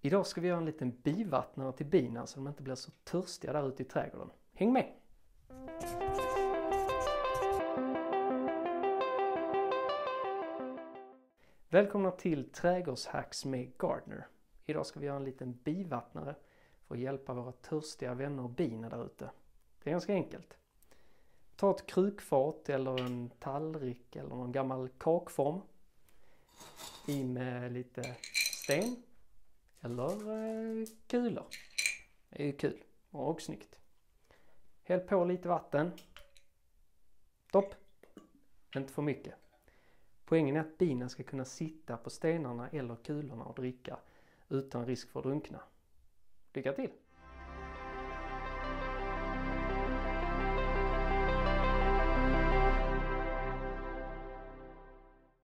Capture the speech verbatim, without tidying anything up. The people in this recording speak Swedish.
Idag ska vi göra en liten bivattnare till bina så de inte blir så törstiga där ute i trädgården. Häng med! Välkomna till Trädgårdshacks med Gardner. Idag ska vi göra en liten bivattnare för att hjälpa våra törstiga vänner och bina där ute. Det är ganska enkelt. Ta ett krukfat eller en tallrik eller någon gammal kakform. I med lite sten eller eh, kulor. Det är ju kul och snyggt. Häll på lite vatten. Stopp. Inte för mycket. Poängen är att bina ska kunna sitta på stenarna eller kulorna och dricka utan risk för att drunkna. Lycka till!